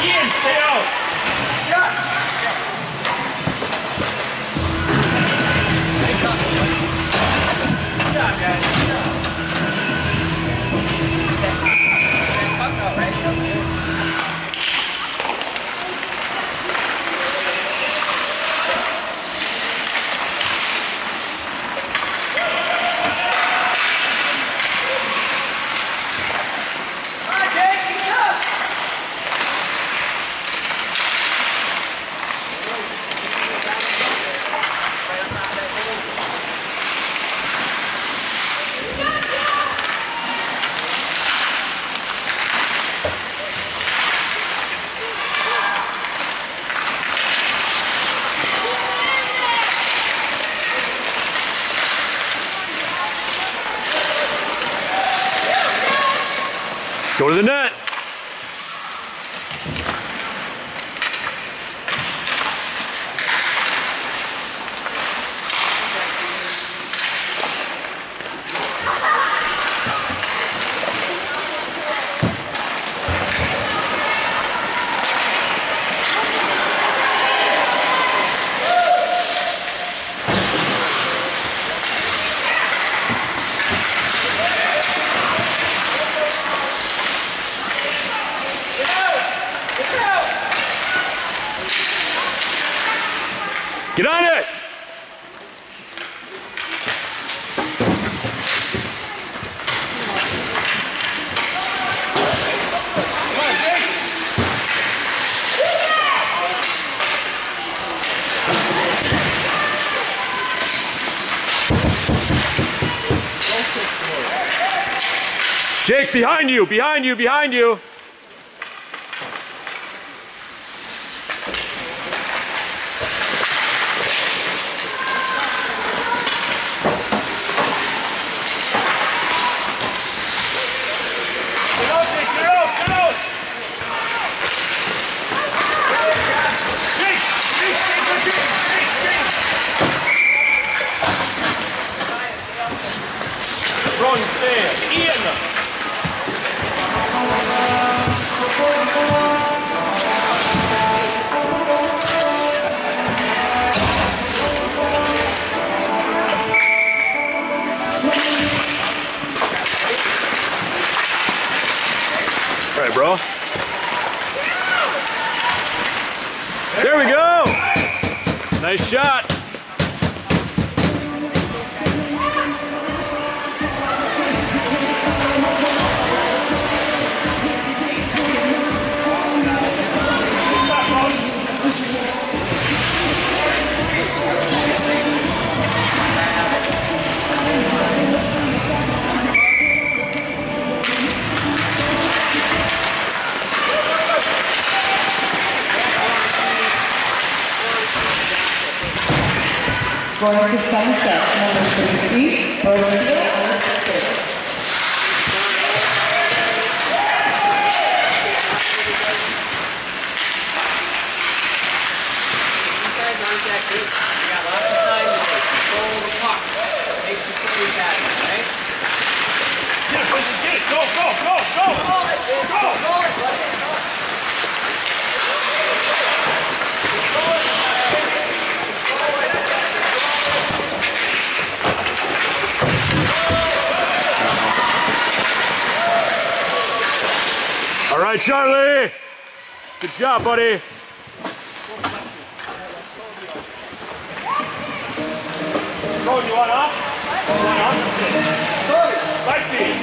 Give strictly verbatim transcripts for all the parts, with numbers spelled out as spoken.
Ian, stay out. Yeah. Good job, guys. Good job. Puck out, right? That's it. Go to the net. Get on it! Jake, behind you, behind you, behind you. Ron, stand. Ian. All right, bro. There we go. Nice shot. Going to sunset, number thirty-three, Orlando. Go, go, go, go! Go! All right, Charlie. Good job, buddy. Go, you want up? You want up? Right feet.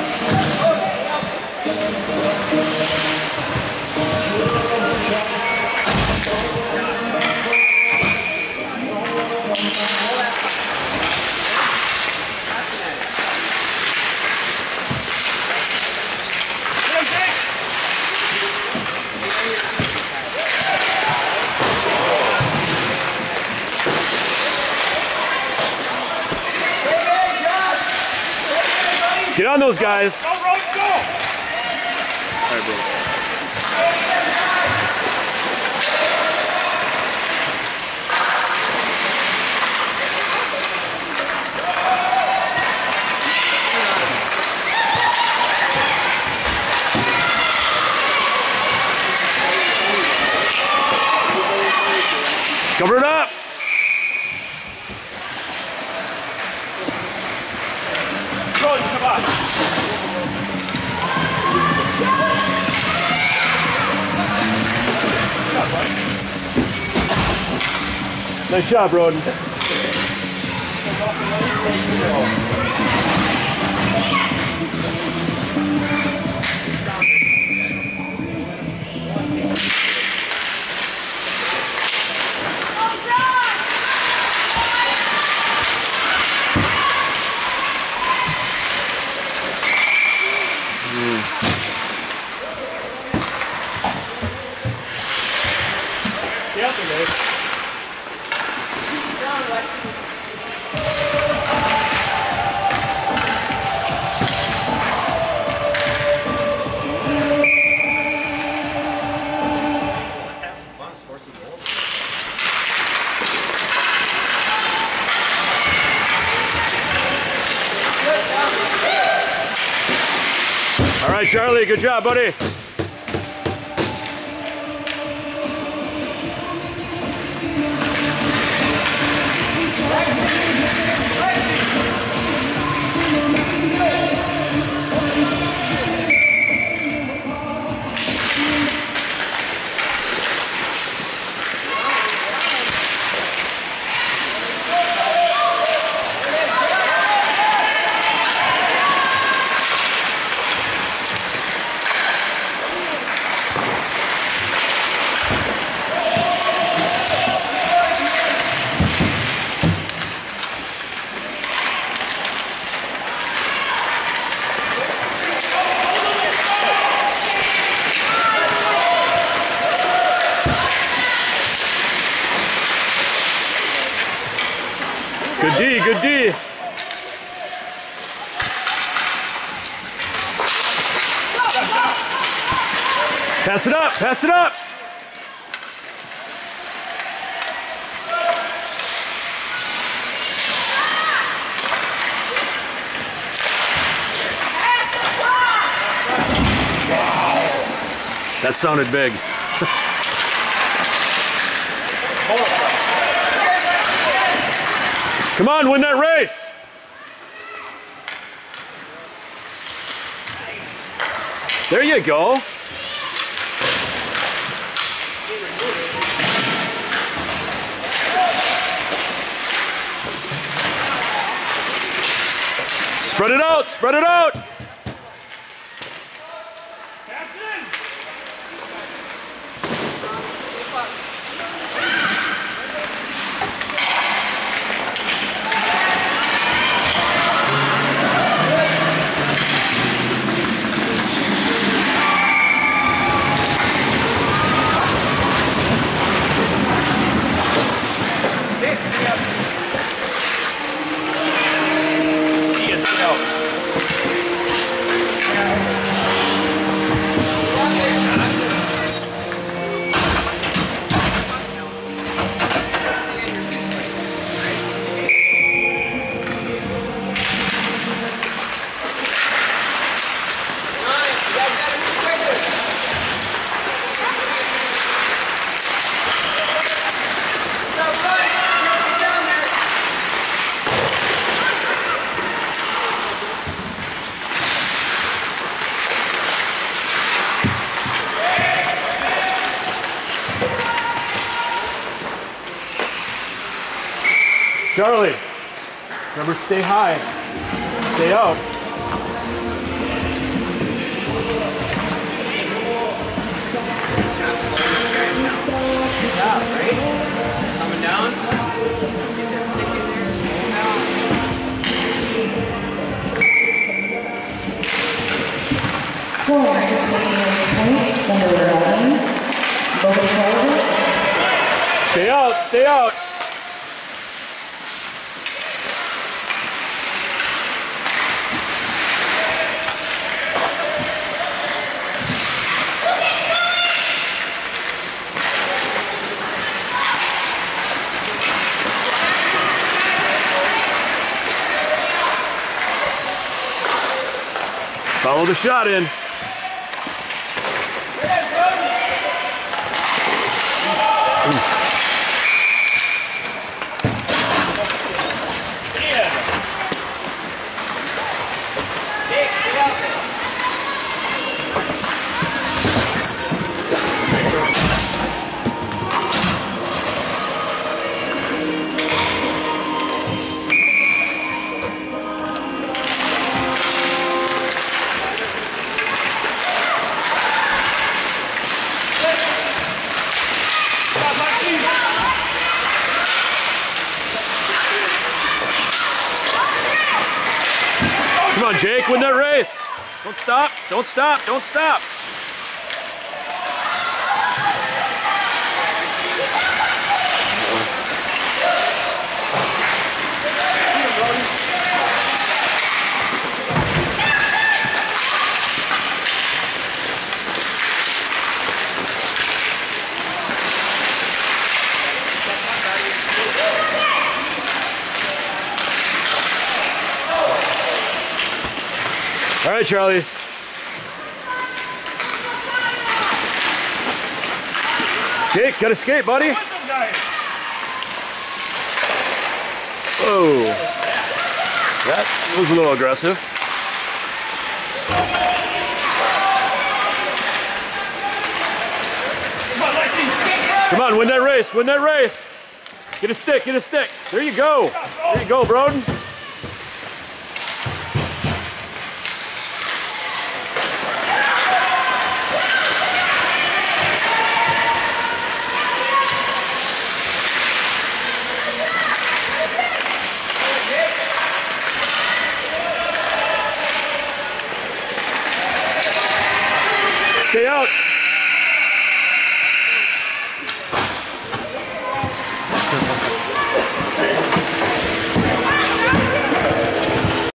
Get on those guys. Go, Rose, go! All right, bro. Cover it up. Jordan, come on. Nice shot, Broden. Stay out there, Dave. Let's have some fun, score some goals. All right, Charlie, good job, buddy. Good D, good D. Pass it up, pass it up. That sounded big. Come on, win that race. There you go. Spread it out, spread it out. Charlie, remember, stay high, stay out. Just trying to slow those guys down. Good job, right? Coming down. Get that stick in there. Slow down. Point, number eleven, Bobby Sullivan. Stay out, stay out. Follow the shot in. Jake, win that race. Don't stop, don't stop, don't stop. All right, Charlie. Jake, gotta skate, buddy. Oh, that was a little aggressive. Come on, win that race, win that race. Get a stick, get a stick. There you go. There you go, Broden.